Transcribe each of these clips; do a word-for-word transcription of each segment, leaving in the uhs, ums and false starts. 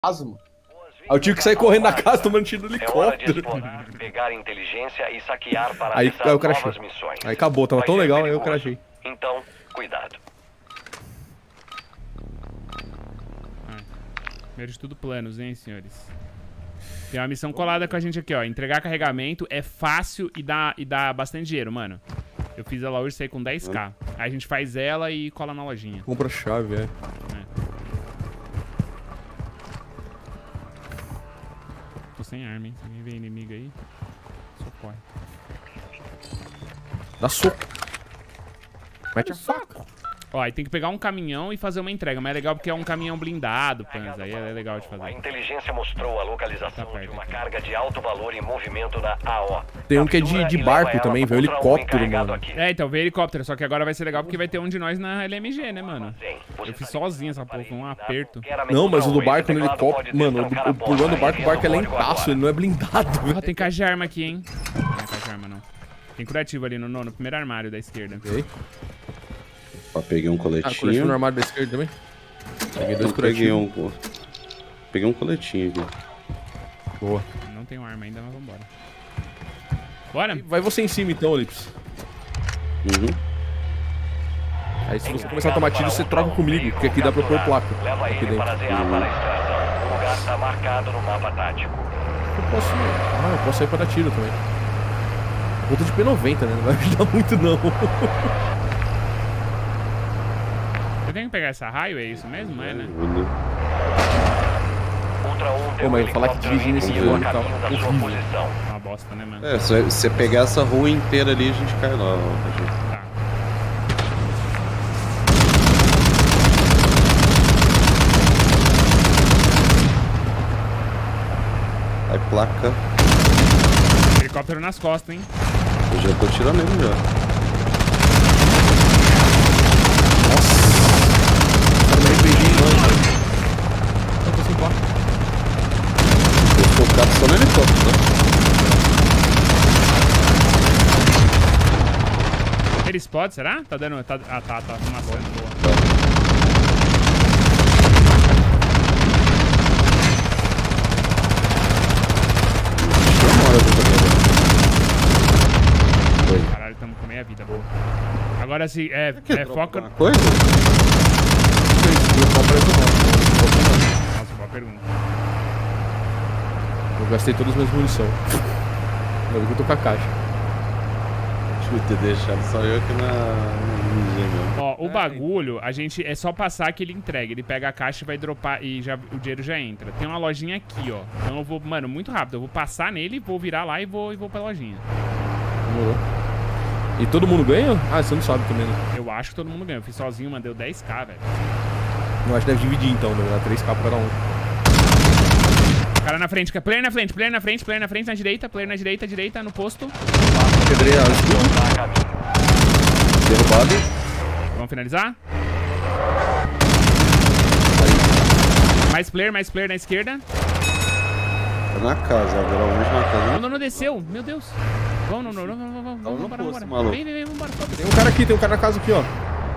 casa, mano. Aí eu tive que sair correndo da casa tomando tiro do helicóptero. É pegar inteligência e saquear para aí eu novas missões. Aí acabou, tava Vai tão legal, aí eu perigoso. crachei. Então, cuidado. Primeiro de tudo, planos, hein, senhores? Tem uma missão colada com a gente aqui, ó. Entregar carregamento é fácil e dá, e dá bastante dinheiro, mano. Eu fiz ela hoje, saí com dez k. Aí a gente faz ela e cola na lojinha. Compra chave, é. É. Tô sem arma, hein? Se alguém vê inimigo aí, socorre. Dá soco. Mete a faca. Ó, aí tem que pegar um caminhão e fazer uma entrega. Mas é legal porque é um caminhão blindado, Panza. Aí é legal de A fazer. inteligência mostrou a localização Tá perto de uma aqui. carga de alto valor em movimento na A O. Tem um que é de, de barco também, velho. Helicóptero, mano. É, então veio helicóptero. Só que agora vai ser legal porque vai ter um de nós na L M G, né, mano? Eu fiz sozinho essa porra, foi um aperto. Não, mas o do barco no helicóptero, mano, o, o pulando do barco, o barco é lentaço, ele não é blindado, velho. Ó, tem caixa de arma aqui, hein? Não tem caixa de arma, não. Tem curativo ali no, no, no primeiro armário da esquerda. Ok. Ó, peguei um Ah, coletivo coletinho. no armário da esquerda também? Peguei dois Eu peguei coletivos. um. Peguei um coletinho aqui. Boa. Não tenho arma ainda, mas vambora. Bora? Vai você em cima então, Olips. Uhum. Aí se você começar a tomar tiro, você troca comigo, porque aqui dá pra pôr placa. Leva Aqui ele dentro. para Z A para a extração. O lugar está marcado no mapa tático. Eu posso. Ah, eu posso sair pra dar tiro também. Volta de P noventa, né? Não vai ajudar muito, não. Eu tenho que pegar essa raio, é isso mesmo? É, né? Ultra um Pô, mas eu falar que dirigindo esse inimigo drone a tá caminho da sua horrível. posição. Uma bosta, né, mano? É, se você pegar essa rua inteira ali, a gente cai lá. Ó, gente. Tá. Aí placa. Helicóptero nas costas, hein? Eu já tô tirando ele já. Eu me peguei longe. Eu tô sem placa. Tô focado só no helicóptero, tá? Ele spot, será? Tá dando... Tá, ah, tá, tá. Fumaçando, boa. Caralho, tamo com meia vida, boa. Agora sim, é, é foca... Uma coisa? Nossa, boa pergunta. Eu gastei todas as minhas munições. Ainda bem que eu tô com a caixa. Deixa eu ter deixado só eu aqui na. na Ó, o bagulho, a gente é só passar que ele entrega. Ele pega a caixa e vai dropar e já, o dinheiro já entra. Tem uma lojinha aqui, ó. Então eu vou, mano, muito rápido. Eu vou passar nele, vou virar lá e vou, e vou pra lojinha. Demorou. E todo mundo ganha? Ah, você não sabe também, né? Eu acho que todo mundo ganha. Eu fiz sozinho, mandei dez k, velho. Eu acho que deve dividir então, né? Dá três K pra cada um. Cara na frente, player na frente, player na frente, player na frente, na direita, player na direita, direita, no posto. Quebrei a escudo. Está a caminho. Derrubado. Vamos finalizar? Mais player, mais player na esquerda. Tá na casa, agora longe na casa. Não, não, não desceu. Meu Deus. Vamos, não, não, não, vamos, vamos, Tá no vamos, vamos, posto, vamos. maluco. Vem, vem, vem, vambora, sobe. Tem um cara aqui, tem um cara na casa aqui, ó.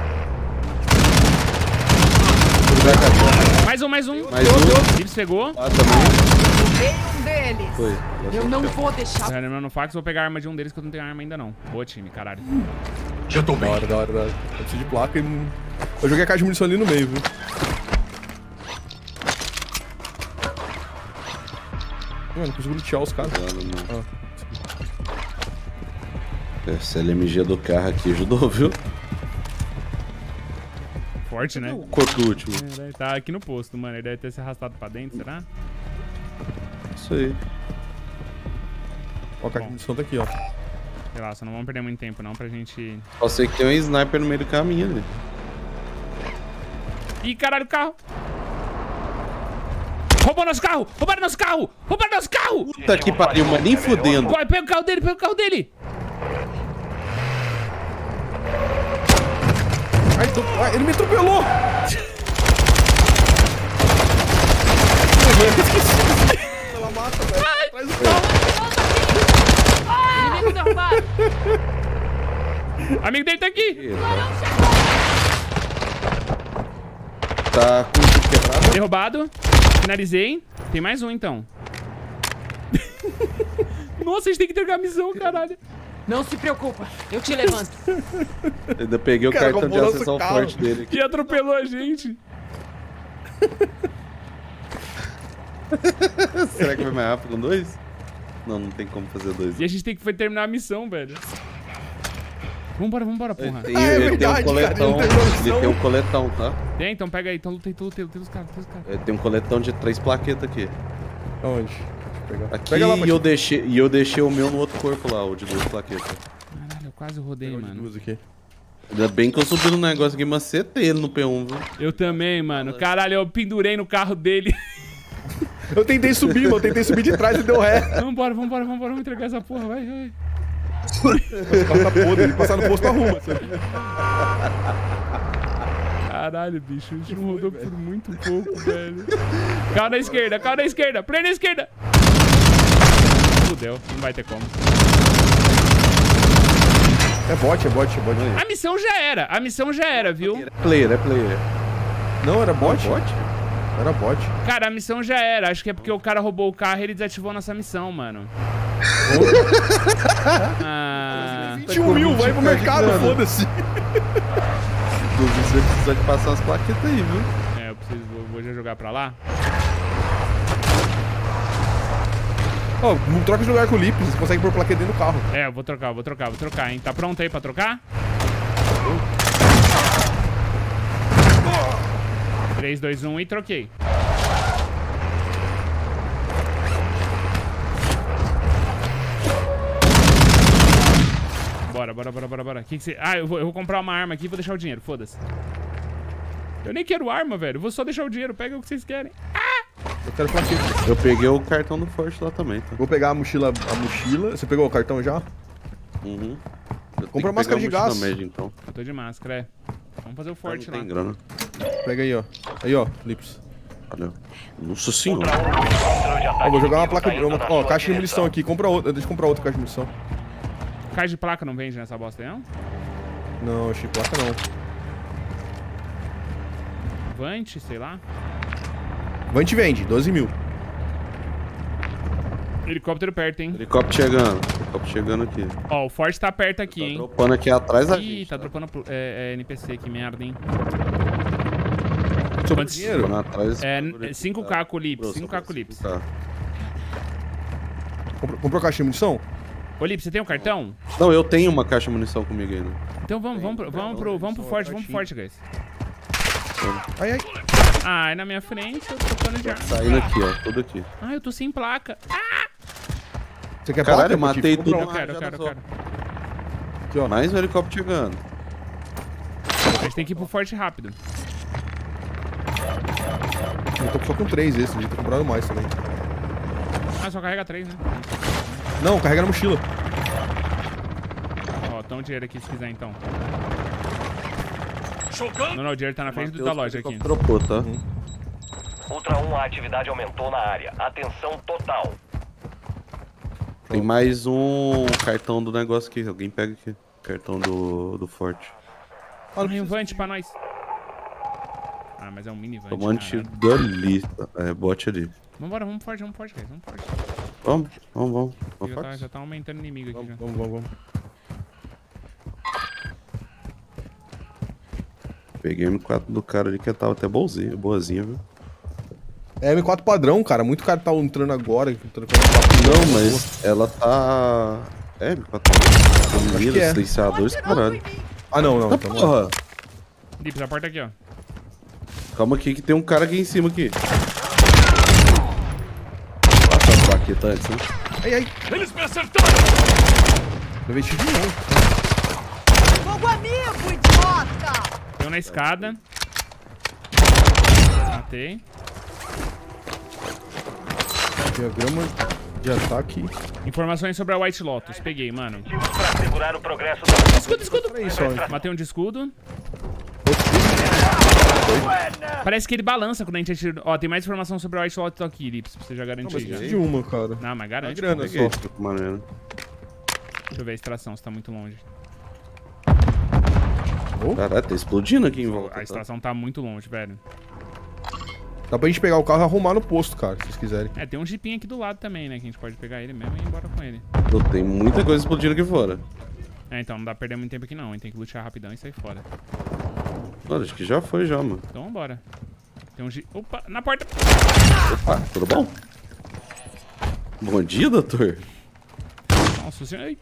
Mais um, mais um. Mais um. Eles pegou. Ah, também. Derrubei um deles. Foi. Eu não vou deixar. Tá lembrando no fax, vou pegar a arma de um deles que eu não tenho arma ainda não. Boa, time, caralho. Já tô Da bem. hora, da hora, da hora. Eu preciso de placa e não... Eu joguei a caixa de munição ali no meio, viu? Mano, não consigo lutear os caras. Ah. Essa L M G do carro aqui ajudou, viu? Forte, né? Quanto último? É, deve tá aqui no posto, mano. Ele deve ter se arrastado pra dentro, será? Isso aí. Ó, a caixa de munição tá aqui, ó. Sei lá, só não vamos perder muito tempo não pra gente... Só sei que tem um sniper no meio do caminho ali. Ih, caralho, carro! Roubou nosso carro! Roubaram nosso carro! Roubaram nosso carro! Puta que pariu, mas nem fudendo. Vai, pega o carro dele, pega o carro dele! Ai, tô... Ai, ele me atropelou! Ela mata, velho. Atrás do carro. Inimigo derrubado. Amigo dele tá aqui! Tá com tudo quebrado. Derrubado. Finalizei. Tem mais um, então. Nossa, a gente tem que entregar a missão, caralho. Não se preocupa, eu te levanto. Ainda peguei o Cara, cartão de roubou nosso acesso ao carro. forte dele aqui. E atropelou a gente. Será que vai mais rápido com dois? Não, não tem como fazer dois. E a gente tem que foi terminar a missão, velho. Vambora, vambora, porra. Tem, Ah, é ele verdade, tem um cara, coletão. ele não tem noção. Ele tem um coletão, tá? Tem, então pega aí. Então luta aí, tu luta aí, luta aí, os caras, luta aí, os caras. Ele tem um coletão de três plaquetas aqui. Aonde? Deixa eu pegar. Aqui Pega lá, e, eu Patinho. deixei, e eu deixei o meu no outro corpo lá, o de duas plaquetas. Caralho, eu quase rodei, Pega o de mano. duas aqui. Ainda bem que eu subi no negócio aqui, macetei ele no P um, viu? Eu também, mano. Caralho, eu pendurei no carro dele. Eu tentei subir, mano. Eu tentei subir de trás e deu ré. Vambora, vambora, vambora. Vamos entregar essa porra, vai, vai. O carro tá podre. Ele passar no posto arruma. sabe? Caralho, bicho. A gente não rodou por muito pouco, velho. Carro na esquerda, carro na esquerda. Play na esquerda. Fudeu, não vai ter como. É bot, é bot, é bot. A missão já era, a missão já era, viu? É player, é player. Não, era bot? Bot? Era bot. Cara, a missão já era. Acho que é porque o cara roubou o carro e ele desativou nossa missão, mano. Ah, vinte e um mil, vai pro mercado, foda-se. Inclusive, você vai precisar de passar umas plaquetas aí, viu? é, eu preciso, vou, vou já jogar pra lá. Ó, não troca de lugar com o Lips, você consegue pôr plaqueta dentro do carro. É, eu vou trocar, vou trocar, vou trocar, hein? Tá pronto aí pra trocar? três, dois, um e troquei. Bora, bora, bora, bora, bora. Que que você... Ah, eu vou, eu vou comprar uma arma aqui e vou deixar o dinheiro, foda-se. Eu nem quero arma, velho. Eu vou só deixar o dinheiro, pega o que vocês querem. Eu quero plaqueta. Eu peguei o cartão do Forte lá também, tá? Vou pegar a mochila, a mochila. Você pegou o cartão já? Uhum. Eu tenho Compra que máscara pegar de a gás. mochila média, então. Eu tô de máscara, é. Vamos fazer o forte não lá. tem grana. Pega aí, ó. Aí, ó, Lips. Olha. Nossa senhora. Ó, vou jogar uma placa. Uma, ó, caixa de munição aqui. Compra outra. Deixa eu comprar outra caixa de munição. Caixa de placa não vende nessa bosta aí, não? Não, achei placa não. Vante, sei lá. Vante vende, doze mil. Helicóptero perto, hein? Helicóptero chegando. Helicóptero chegando aqui. Ó, o forte tá perto aqui, Tá hein? dropando aqui atrás da Ih, gente. tá dropando é, é, N P C aqui, merda, hein? Sobrou Quantos- dinheiro? Dropando atrás. É, cinco K com o Lips, Grosso, cinco K com o Lips. Tá. Comprou, comprou caixa de munição? Ô, Lips, você tem um cartão? Não, eu tenho uma caixa de munição comigo ainda. Então vamos, vamos, pro, vamos, pro, vamos pro forte, vamos pro forte, guys. Ai, ai. Ai, na minha frente, eu tô tocando de arma. Saindo aqui, ó. Tudo aqui. Ah, eu tô sem placa. Ah, Você quer Caralho, placa? eu matei Patife? tudo. Compra eu uma. quero, eu já quero, eu passou. quero. Aqui, ó. Mais um helicóptero chegando. A gente tem que ir pro forte rápido. Eu tô só com três esse, devia ter comprado mais também. Ah, só carrega três, né? Não, carrega na mochila. Ó, toma o dinheiro aqui se quiser, então. Não, não, o dinheiro tá na frente do- da Mateus, loja o aqui. helicóptero Dropou, tá? Ultra um, a atividade aumentou na área. Atenção total. Tem mais um cartão do negócio aqui. Alguém pega aqui. Cartão do, do Forte. Ah, não Ai, um precisa- vante pra nós. Ah, mas é um mini vante, Tomando caralho. tiro da lista. É, bote ali. Vambora, vamos forte, vamos forte, guys, vamos forte. Vamos, vamos, vamos. Vamos Já tá, forte. já tá aumentando inimigo aqui Vamos, já. vamos, vamos. vamos. Peguei a M quatro do cara ali que tava até boazinha, boazinha, viu? É M quatro padrão, cara. Muito cara tá entrando agora. Entrando com M quatro. Não, mas ela tá... É, M quatro. Mira, que é. silenciador, esse caralho. Ah, não, não. Tá Então, não. porra. Lips, a porta aqui, ó. Calma aqui que tem um cara aqui em cima aqui. Passa a plaqueta antes, né? Ai, ai. Eles me acertaram! Levei tiro de novo. Fogo amigo, idiota! Tem um na escada. Matei. Diagrama de ataque. Informações sobre a White Lotus. Peguei, mano. Pra segurar o progresso da... Escudo, escudo. É isso, ó. Matei um de escudo. Parece que ele balança quando a gente atira. Ó, tem mais informação sobre a White Lotus aqui, Lips, pra você já Não, garantir. mas já. preciso de uma, cara. Não, mas É garante. grana pô. só. Peguei, que maneiro. Deixa eu ver a extração, se tá muito longe. Caralho, tá explodindo aqui em volta. A Tá? extração tá muito longe, velho. Dá pra gente pegar o carro e arrumar no posto, cara, se vocês quiserem. É, tem um jeepinho aqui do lado também, né? Que a gente pode pegar ele mesmo e ir embora com ele. Eu tenho muita coisa explodindo aqui fora. É, então não dá pra perder muito tempo aqui não. A gente tem que lutear rapidão e sair fora. Mano, acho que já foi já, mano. Então vambora. Tem um jeep... Opa, na porta! Opa, tudo bom? Bom dia, doutor. Nossa senhora. Ai.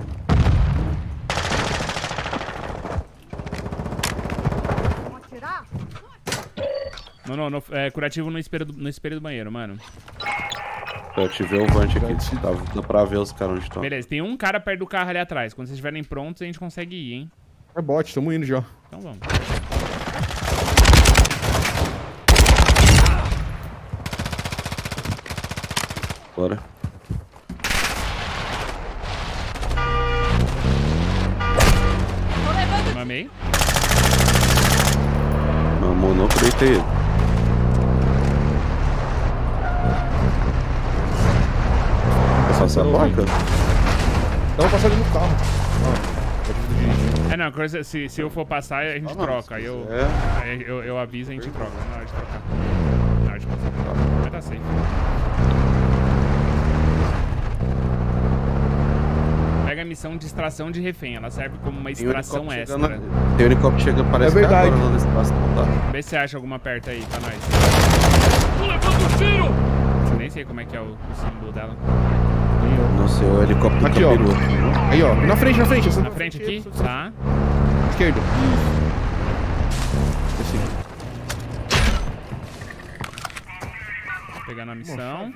Vamos atirar? Não, não, não. É curativo no espelho do, no espelho do banheiro, mano. Eu ativei o vante aqui. Dá, dá pra ver os caras onde estão. Beleza, tem um cara perto do carro ali atrás. Quando vocês estiverem prontos, a gente consegue ir, hein? É bot, tamo indo já. Então vamos. Bora. Mamei. Mamou não, que eu deitei ele. Passar a placa? Dá pra passar ali no carro. Ó, pode dirigir. É, não, coisa, se, se eu for passar, a gente Ah, não, troca. Aí eu, é. aí eu, eu aviso e a gente troca. Na hora de trocar. Na hora de passar. Vai dar safe. Pega a missão de extração de refém. Ela serve como uma Tem um extração helicóptero extra. chegando- Tem um helicóptero chegando, parece É verdade. que agora lá nesse espaço não tá. Vê se você acha alguma perto aí pra nós. Tô levando tiro! Eu nem sei como é que é o, o símbolo dela. Não sei, o helicóptero Aqui, ó. capiroto. Aí, ó. Na frente, na frente. Essa Na frente aqui? Tá. Esquerda. Assim. Pegar na missão.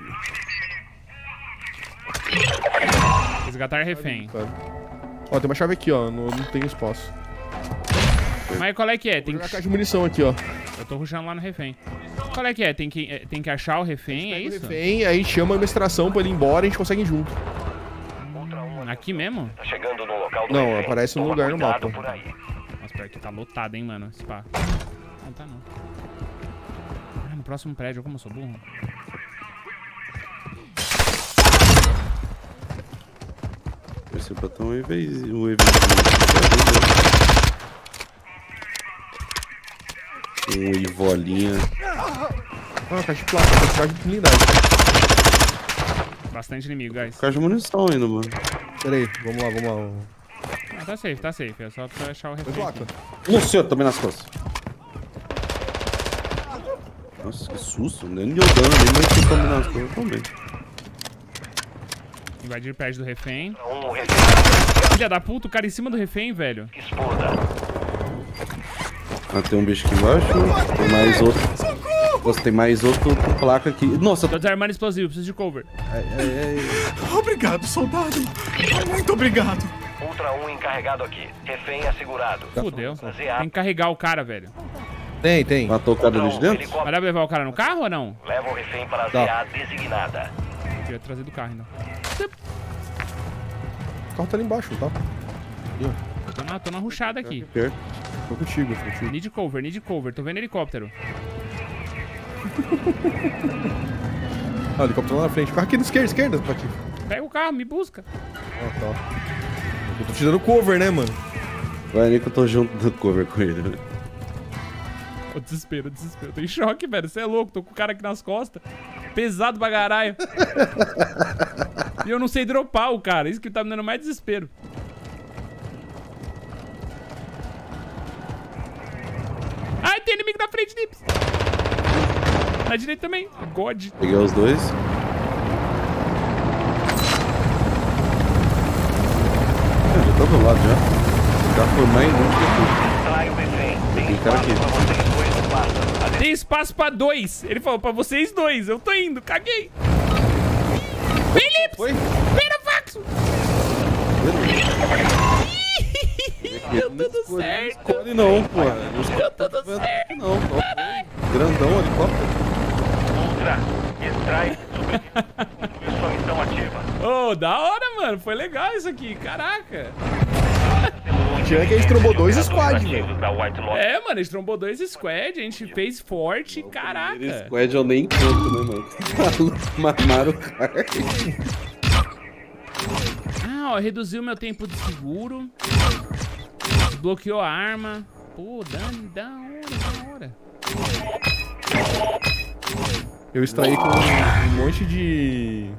Resgatar refém. Cara. Ó, tem uma chave aqui, ó. No, não tem espaço. Mas qual é que é? Tem Tem uma que... caixa de munição aqui, ó. Eu tô rushando lá no refém. Qual é que é? Tem que, é, tem que achar o refém, é Pega o isso? refém, aí a gente chama uma extração pra ele ir embora e a gente consegue ir junto. Aqui mesmo? Tá chegando no local do Não, refém. aparece no Toma lugar no cuidado mapa. por aí. Nossa, pior que tá lotado, hein, mano. Esse pá. Não tá, não. Ah, no próximo prédio. Como eu sou burro. Esse botão é um evento. Um Ivolinha. Ah, caixa de plástico, caixa de blindagem. Bastante inimigo, guys. Caixa de munição ainda, mano. Pera aí, vamos lá, vamos lá. Ah, tá safe, tá safe. É só pra achar o Tem refém. placa. aqui. Nossa senhora, também nas costas. Nossa, que susto. Nem deu dano, nem mais que também nas costas também. Invadir o prédio do refém. Um refém. Filha da puta, o cara em cima do refém, velho. Exploda. Ah, tem um bicho aqui embaixo. Tem mais outro. Nossa, tem mais outro com placa aqui. Nossa, Tô desarmando explosivo, preciso de cover. ai, ai, ai. Obrigado, soldado. Muito obrigado. Ultra um encarregado aqui. Refém assegurado. Fudeu. Baseado. Tem que carregar o cara, velho. Tem, tem. Matou o cara Ultra ali de um, dentro? Vai helicóptero. dar pra levar o cara no carro ou não? Leva o refém para a Dá. Z A designada. Eu queria trazer do carro, então. O carro tá ali embaixo, tá? Eu tô na, tô na rushada aqui. Perto. Tô contigo, tô contigo. Need cover, need cover. Tô vendo helicóptero. Ah, o helicóptero lá na frente. O carro aqui na esquerda, esquerda, Pati. Pega o carro, me busca. Ah, tá. Eu tô te dando cover, né, mano? Vai ali que eu tô junto do cover com ele, né? Ô, desespero, desespero. Tô em choque, velho. Você é louco. Tô com o cara aqui nas costas. Pesado pra caralho. E eu não sei dropar o cara. Isso que tá me dando mais desespero. Ai, tem inimigo na frente, Nips. Na direita também. God. Peguei os dois. Eu já tô do lado já. Já foi mais longe que eu Trai o refém. Tem Tem cara espaço aqui. para vocês dois no passa. Tem espaço pra dois. Ele falou pra vocês dois. Eu tô indo. Caguei. Vem, Lips. Foi? Vem no Faxo. Deu tudo certo. escolhe não, pô. Não escolhe Deu tudo certo. não, pô. Grandão, helicóptero. Ultra, extrai super. Sua missão ativa. Ô, da hora, mano. Foi legal isso aqui. Caraca. Tinha que a gente trombou dois squad, velho. Da White Lotus. É, mano, a gente trombou dois squad. A gente fez forte. Caraca. Esse squad eu nem conto, né, mano? Mamaram o cara. Ah, ó, reduziu meu tempo de seguro. Desbloqueou a arma. Pô, da, da hora, da hora. Eu extraí com um monte de...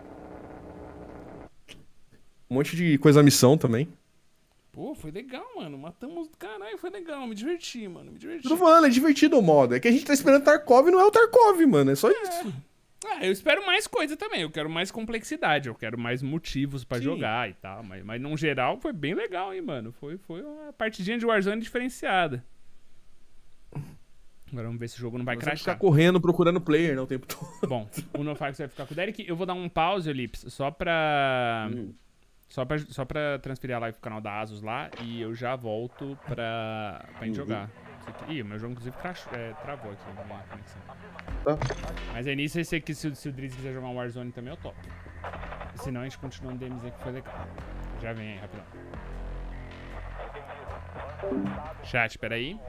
Um monte de coisa missão também. Pô, foi legal, mano. Matamos... Caralho, foi legal. Me diverti, mano. Me diverti. Eu tô falando, é divertido o modo. É que a gente tá esperando Tarkov e não é o Tarkov, mano. É só isso. Ah, eu espero mais coisa também. Eu quero mais complexidade. Eu quero mais motivos pra Sim. jogar e tal. Mas, mas, no geral, foi bem legal, hein, mano. Foi, foi uma partidinha de Warzone diferenciada. Agora vamos ver se o jogo não vai Você vai crashar. ficar correndo, procurando player, né, o tempo todo. Bom, o NoFax vai ficar com o Derek. Eu vou dar um pause, Lips, só pra... Hum. Só pra, só pra transferir a live pro canal da Asus lá. E eu já volto pra, pra gente Uhum. jogar. Isso aqui- Ih, o meu jogo, inclusive, crashou, é, travou aqui a minha conexão. Tá. Mas é nisso, esse aqui, se, se o Drizzy quiser jogar um Warzone também, eu topo. E senão a gente continua no D M Z, que foi legal. Já vem aí, rapidão. Chat, peraí.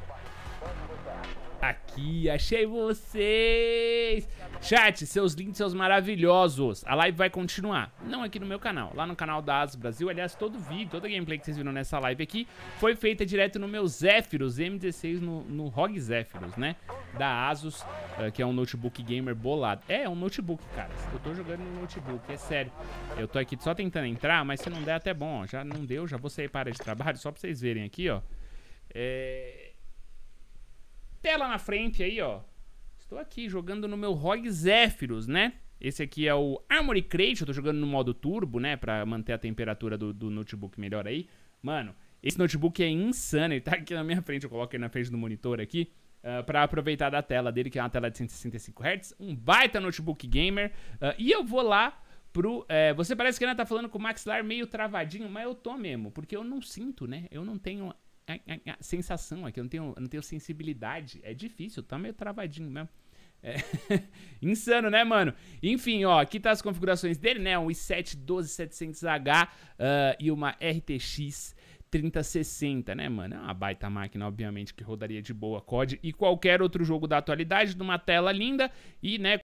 Aqui, achei vocês! Chat, seus lindos, seus maravilhosos. A live vai continuar. Não aqui no meu canal, lá no canal da Asus Brasil. Aliás, todo vídeo, toda gameplay que vocês viram nessa live aqui foi feita direto no meu Zephyrus M dezesseis, no, no R O G Zephyrus, né? Da Asus, uh, que é um notebook gamer bolado. É, é um notebook, cara. Eu tô jogando no notebook, é sério. Eu tô aqui só tentando entrar, mas se não der até bom, ó. Já não deu, já vou sair para a área de trabalho, só pra vocês verem aqui, ó. É... Tela na frente aí, ó. Estou aqui jogando no meu R O G Zephyrus, né? Esse aqui é o Armory Crate. Eu tô jogando no modo turbo, né? Pra manter a temperatura do, do notebook melhor aí. Mano, esse notebook é insano. Ele tá aqui na minha frente. Eu coloco ele na frente do monitor aqui. Uh, pra aproveitar da tela dele, que é uma tela de cento e sessenta e cinco hertz. Um baita notebook gamer. Uh, e eu vou lá pro... É, você parece que ainda tá falando com o maxilar meio travadinho. Mas eu tô mesmo. Porque eu não sinto, né? Eu não tenho... A, a, a sensação aqui, eu não tenho, eu não tenho sensibilidade. É difícil, tá meio travadinho mesmo. É insano, né, mano? Enfim, ó, aqui tá as configurações dele, né? Um i sete doze setecentos H uh, e uma R T X trinta sessenta, né, mano? É uma baita máquina, obviamente, que rodaria de boa C O D e qualquer outro jogo da atualidade, numa tela linda e, né,